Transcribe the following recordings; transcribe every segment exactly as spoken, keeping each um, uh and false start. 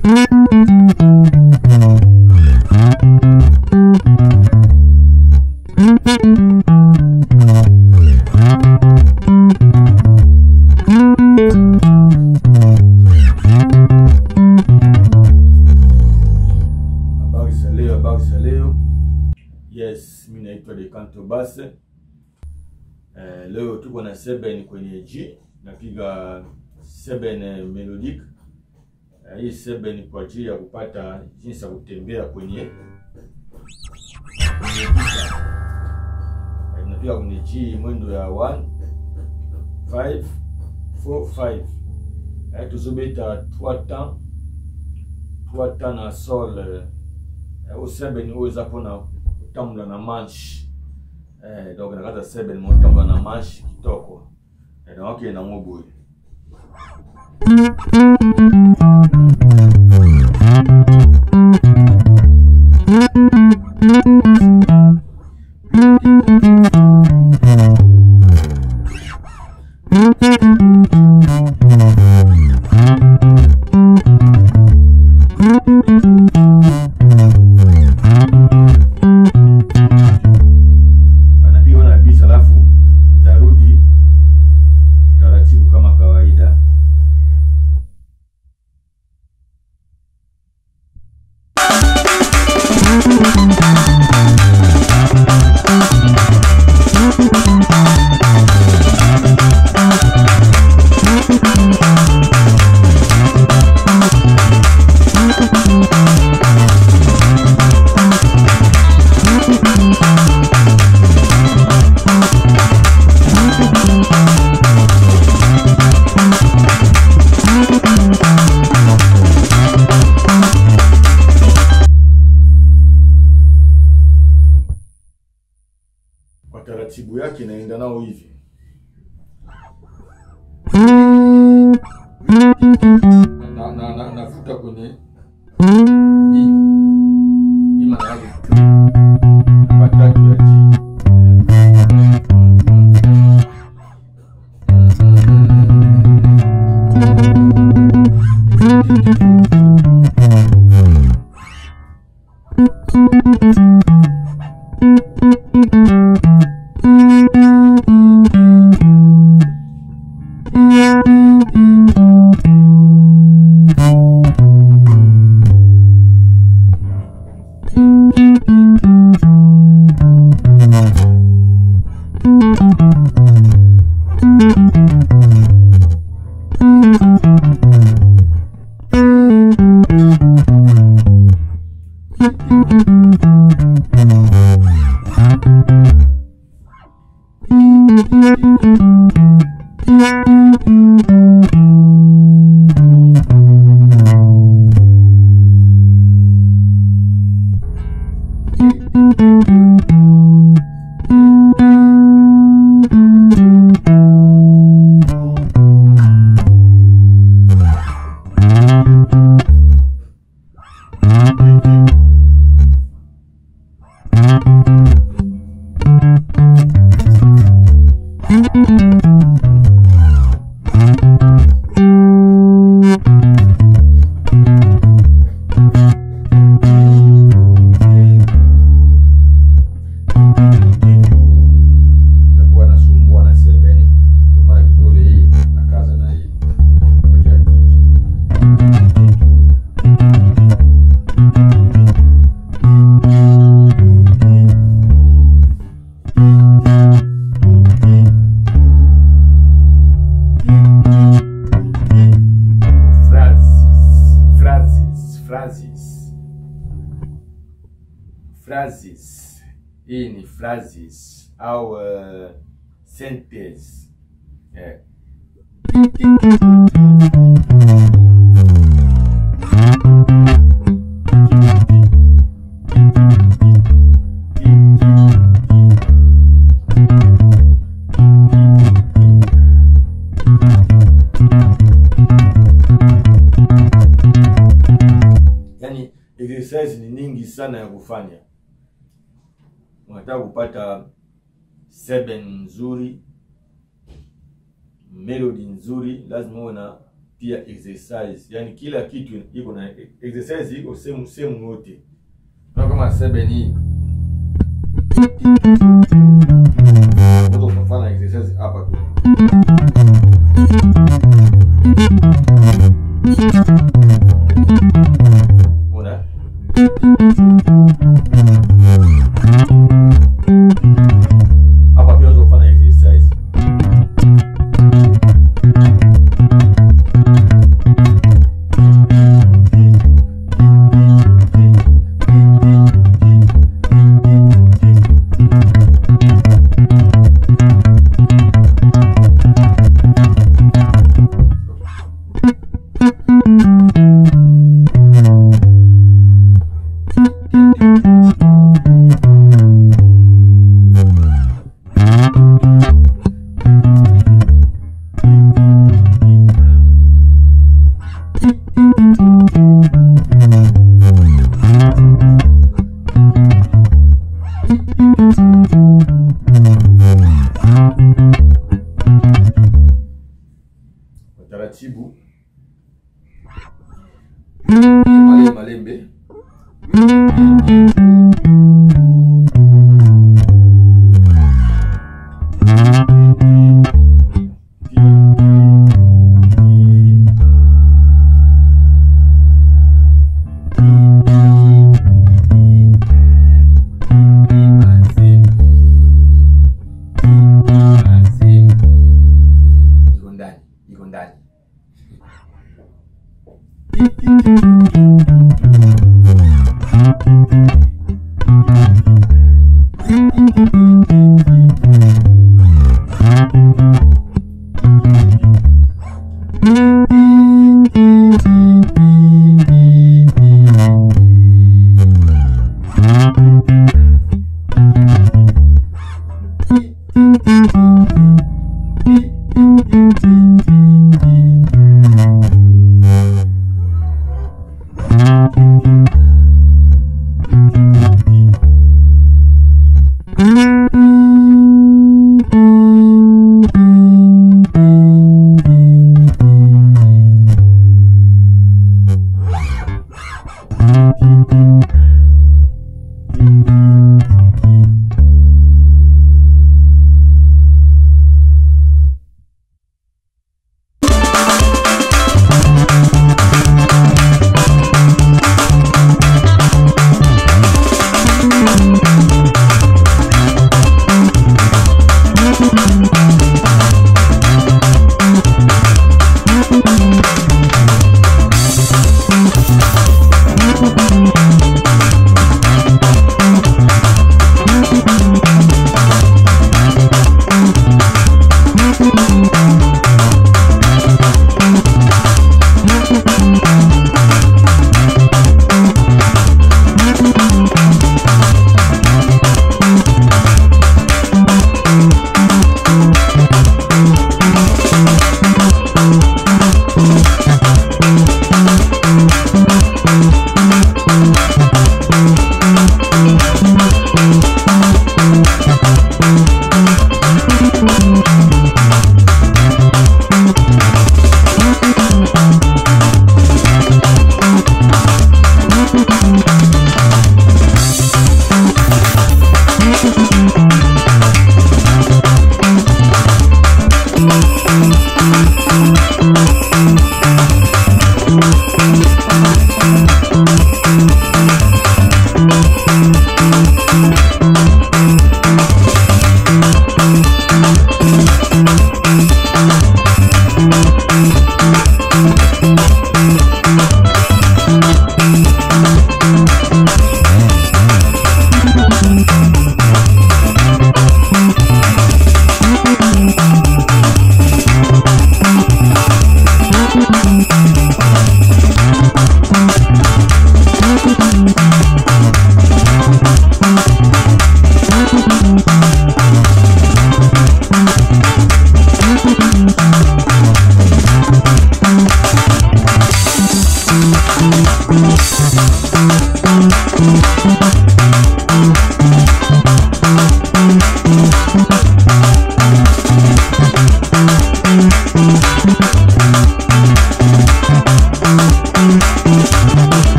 Yes, mimi naitwa Decanto Bass. Eh, leo tuko na seven kwenye G, napiga seven melodic. Eh, hii seven kwa ajili ya kupata jinsi ya kutembea kwenye kwenye gitaa. Eh, napiga kwenye G mwendo ya one five four five. Eh, tuzobeta trois temps trois temps na sol. Eh, au seven uweza pona tambla na manche. Eh, donc nakata seven mo tambla na manche kitoko. Eh, donc okay na mobo. Taratibu yake inaenda nao hivi. Na na na nafuta kwenye B. B maana yake namba tatu ya G. Phrases. Hii ni phrases au uh, sentence. Yeah. Yani exercise ni nyingi sana ya kufanya. Unataka kupata seven nzuri, melody nzuri, lazima uwe na pia exercise, yani kila kitu iko na exercise, iko sehemu sehemu yote. Kama seven hii ndio tunafanya exercise hapa tu. Unaona? Hapa pia tunafanya exercise. Taratibu Male malembe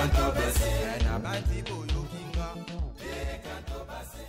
canto basi na banti boyo kinga le canto basi